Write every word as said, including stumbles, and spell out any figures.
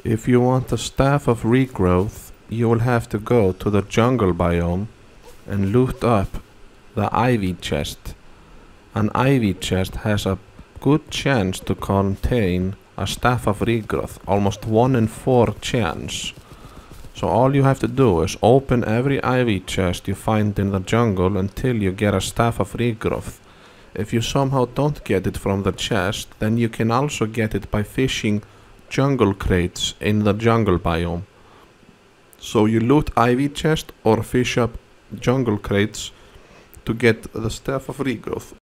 If you want the Staff of Regrowth, you will have to go to the jungle biome and loot up the ivy chest. An ivy chest has a good chance to contain a Staff of Regrowth, almost one in four chance. So all you have to do is open every ivy chest you find in the jungle until you get a Staff of Regrowth. If you somehow don't get it from the chest, then you can also get it by fishing jungle crates in the jungle biome. So you loot ivy chest or fish up jungle crates to get the Staff of Regrowth.